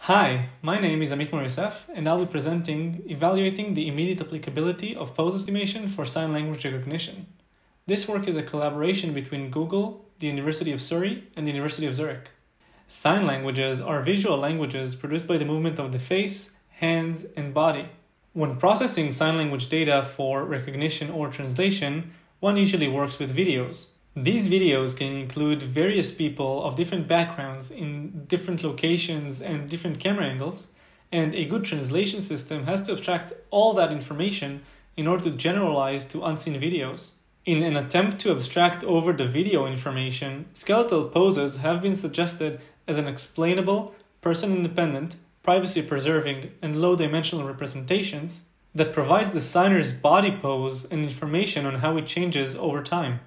Hi, my name is Amit Moryossef, and I'll be evaluating the immediate applicability of pose estimation for sign language recognition. This work is a collaboration between Google, the University of Surrey, and the University of Zurich. Sign languages are visual languages produced by the movement of the face, hands, and body. When processing sign language data for recognition or translation, one usually works with videos. These videos can include various people of different backgrounds in different locations and different camera angles, and a good translation system has to abstract all that information in order to generalize to unseen videos. In an attempt to abstract over the video information, skeletal poses have been suggested as an explainable, person-independent, privacy-preserving, and low-dimensional representations that provides the signer's body pose and information on how it changes over time.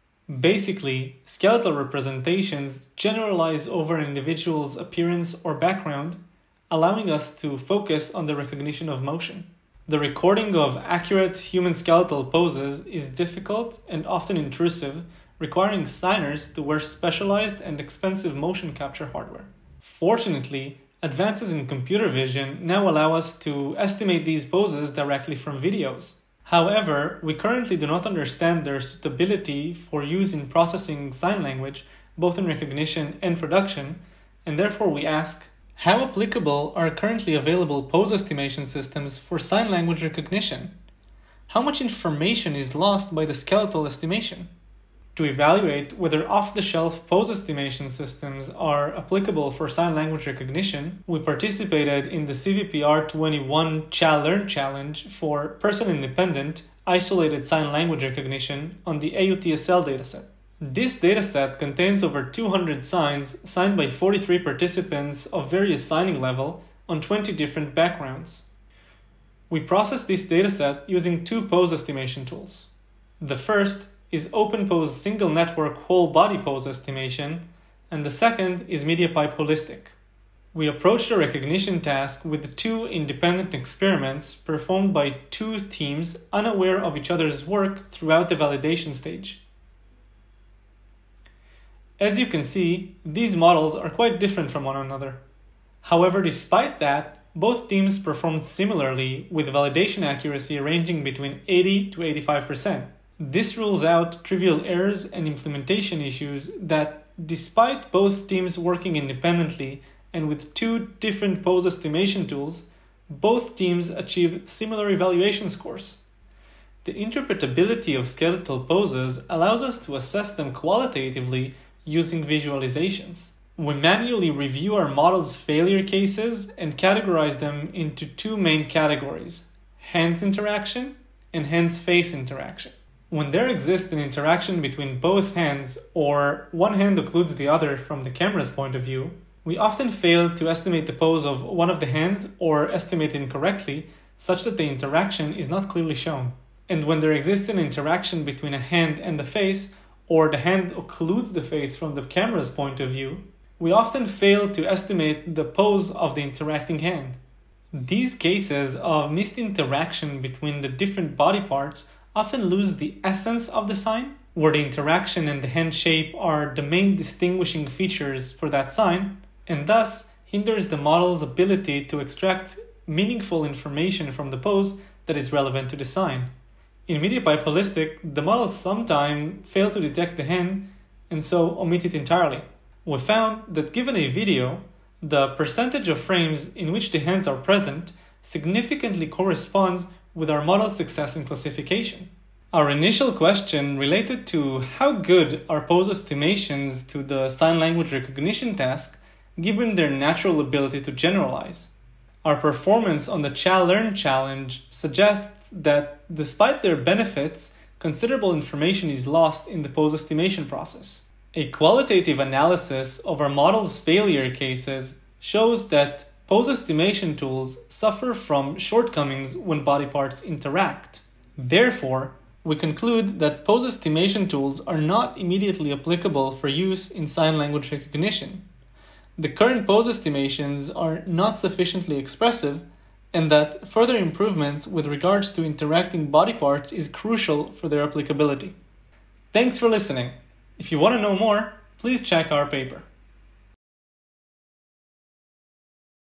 Basically, skeletal representations generalize over an individual's appearance or background, allowing us to focus on the recognition of motion. The recording of accurate human skeletal poses is difficult and often intrusive, requiring signers to wear specialized and expensive motion capture hardware. Fortunately, advances in computer vision now allow us to estimate these poses directly from videos. However, we currently do not understand their suitability for use in processing sign language, both in recognition and production, and therefore we ask, how applicable are currently available pose estimation systems for sign language recognition? How much information is lost by the skeletal estimation? To evaluate whether off-the-shelf pose estimation systems are applicable for sign language recognition, we participated in the CVPR 21 Learn Challenge for person-independent, isolated sign language recognition on the AUTSL dataset. This dataset contains over 200 signs signed by 43 participants of various signing level on 20 different backgrounds. We processed this dataset using two pose estimation tools. The first is OpenPose single network whole body pose estimation, and the second is MediaPipe holistic. We approached the recognition task with two independent experiments performed by two teams unaware of each other's work throughout the validation stage. As you can see, these models are quite different from one another. However, despite that, both teams performed similarly with validation accuracy ranging between 80 to 85%. This rules out trivial errors and implementation issues that, despite both teams working independently and with two different pose estimation tools, both teams achieve similar evaluation scores. The interpretability of skeletal poses allows us to assess them qualitatively using visualizations. We manually review our model's failure cases and categorize them into two main categories: hands interaction and hands-face interaction. When there exists an interaction between both hands, or one hand occludes the other from the camera's point of view, we often fail to estimate the pose of one of the hands or estimate incorrectly, such that the interaction is not clearly shown. And when there exists an interaction between a hand and the face, or the hand occludes the face from the camera's point of view, we often fail to estimate the pose of the interacting hand. These cases of missed interaction between the different body parts often lose the essence of the sign, where the interaction and the hand shape are the main distinguishing features for that sign, and thus hinders the model's ability to extract meaningful information from the pose that is relevant to the sign. In MediaPipe Holistic, the models sometimes fail to detect the hand and so omit it entirely. We found that given a video, the percentage of frames in which the hands are present significantly corresponds with our model's success in classification. Our initial question related to how good are pose estimations to the sign language recognition task given their natural ability to generalize. Our performance on the Learn Challenge suggests that despite their benefits, considerable information is lost in the pose estimation process. A qualitative analysis of our model's failure cases shows that pose estimation tools suffer from shortcomings when body parts interact. Therefore, we conclude that pose estimation tools are not immediately applicable for use in sign language recognition. The current pose estimations are not sufficiently expressive, and that further improvements with regards to interacting body parts is crucial for their applicability. Thanks for listening. If you want to know more, please check our paper.